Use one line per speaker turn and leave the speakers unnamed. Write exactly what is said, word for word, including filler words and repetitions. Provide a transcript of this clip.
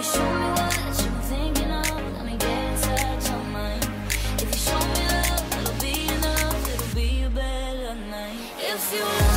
show me what you're thinking of, let me get inside your mind. If you show me love, it'll be enough, it'll be a better night. If you